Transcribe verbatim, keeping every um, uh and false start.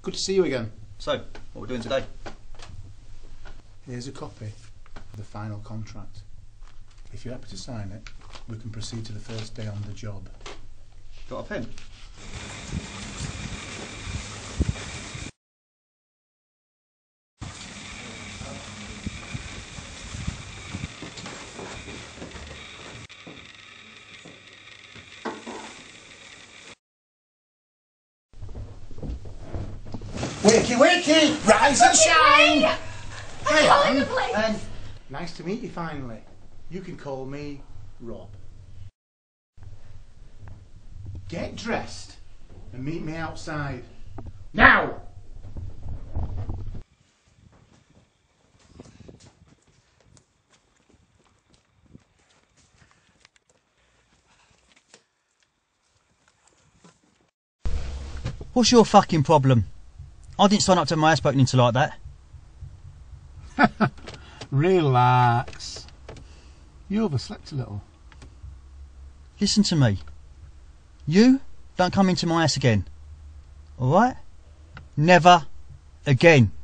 Good to see you again. So, what are we doing today? Here's a copy of the final contract. If you're happy to sign it, we can proceed to the first day on the job. Got a pen? Wakey, wakey! Rise and shine! Hi, Anne. Lovely. Um, nice to meet you finally. You can call me Rob. Get dressed and meet me outside. Now! What's your fucking problem? I didn't sign up to my houseboat into like that. Relax. You overslept a little. Listen to me. You don't come into my house again. Alright? Never again.